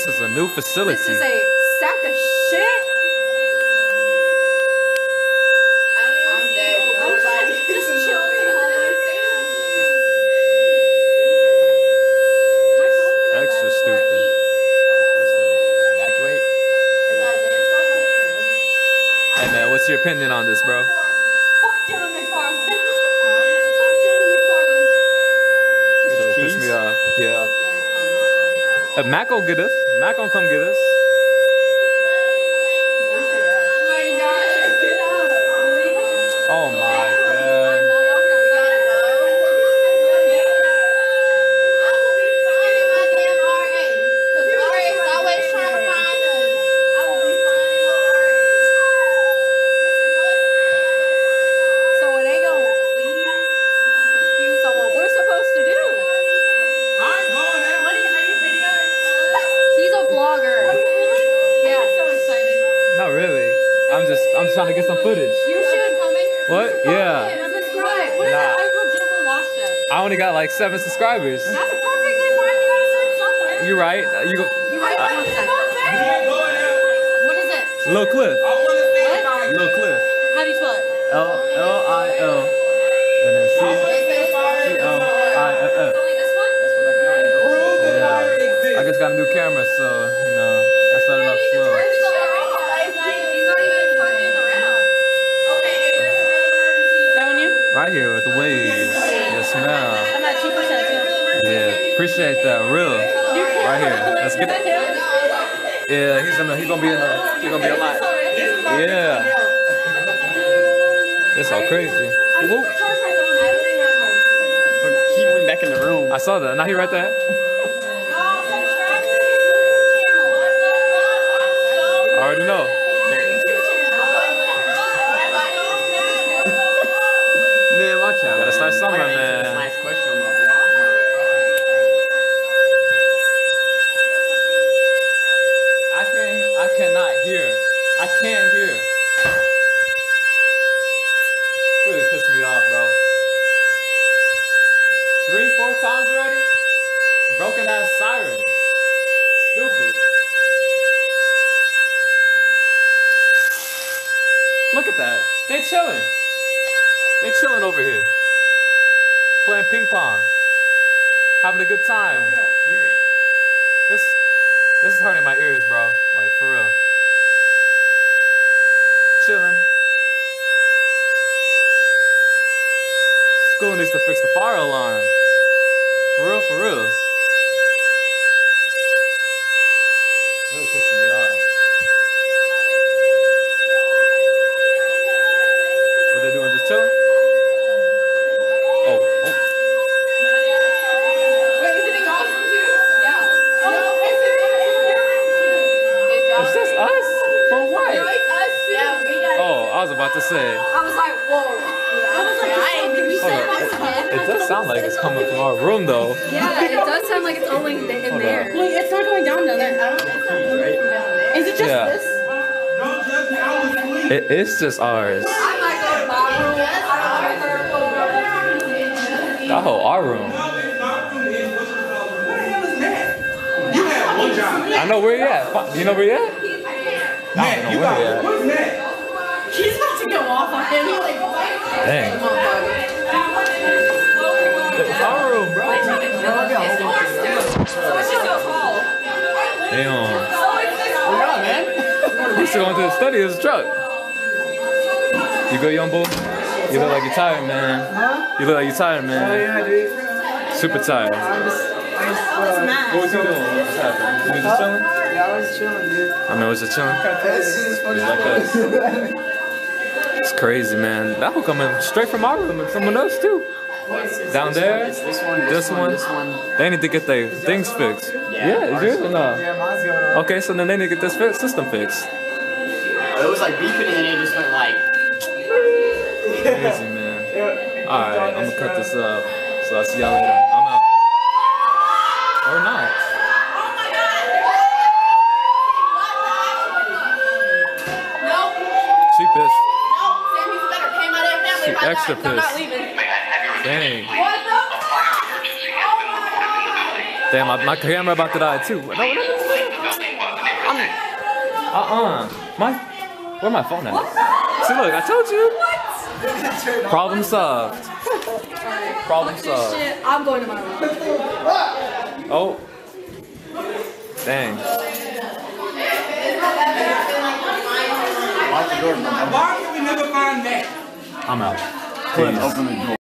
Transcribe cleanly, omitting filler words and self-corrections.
this is a new facility. This is a sack of shit. I'm dead. Just chill in the hallway. Extra stupid. Evacuate. Hey man, what's your opinion on this, bro? Fuck Dylan McFarland. Fuck Dylan McFarland. This pissed me off. Yeah. Hey, Mac gon' get us. Mac gon' come get us. Oh my god. So are they gonna leave? I'm confused on what we're supposed to do. I'm going there. What are you videoing? He's a vlogger. Yeah, so excited. Not really. I'm just trying to get some footage. You should coming. What? Yeah. Subscribe. What is Nah. it? I legit will watch that. I only got like 7 subscribers. That's perfectly fine. You gotta start somewhere. You right. You go. You might watch that. What is it? Lil Cliff. I want to see it. What? Lil Cliff. How do you spell it? Lil. And then CLIFF. Only this one? Yeah. I just got a new camera, so you know I started off slow. He's not even fucking around. That one you? Right here with the waves. Yeah, smell. I'm at 2% too. Yeah, appreciate that. Real. Right here. Let's get it. Yeah, he's gonna be a lot. Yeah. It's all crazy. Whoop. He went back in the room. I saw that. Now he right there. I already know. Man, watch out. Gotta start somewhere, I gotta answer this man. last question on my vlog. I cannot hear. I can't hear. Really pissed me off, bro. 3, 4 times already? Broken ass siren. Stupid. Look at that. They chilling. They chilling over here. Playing ping pong. Having a good time. I don't hear it. This is hurting my ears, bro. Like, for real. Chilling. School needs to fix the fire alarm. For real, for real. Really pissing me off. What they doing? Just chilling? Oh. Wait, is it in Gotham too? Yeah. No, Is this us? For what? No, it's us too. Yeah, we got Oh, I was about to say. I was like, whoa. I was like, did we Hold say up. it again? It does sound like it's coming from our room, though. Yeah, it does sound like it's only in there. Wait, it's not going down there. Is it just Yeah. this? Don't judge me. I was asleep. It's just ours. I might go to my room. I don't know. That whole our room. No, it's not room. It's what you call room. What the hell is that? You had one job. I know where you at. You know where you at? Matt, you where he got at. what's that? He's about to go off on him. Dang. It's our room, bro. So it's just a hall. Damn. Where you man? He's still going to the study. It's a truck. You good, young boy? You look like you're tired, man. You look like you're tired, man. Oh yeah, dude. Super tired. I was What was you doing? What's happening? You was just chilling? yeah, I was chilling, dude. I mean, was just chilling? This is funny. Like us. It's crazy, man. That will coming straight from our room and someone else too. Down there, It's this one, this one. this one. They need to get their things fixed. Yeah, is yours or no? Yeah, mine's going on. Okay, so then they need to get this system fixed. It was like beeping and then it just went like. Crazy, man. Alright, I'm gonna cut this up. So I'll see y'all later. I'm out. Or not. She pissed. She extra pissed. Dang. Damn, my camera about to die too. No. Where my phone at? See, look, I told you. Problem solved. Problem solved. Shit, I'm going to my room. Oh. Dang. Lock the door. Why can we never find that? I'm out. Open the door.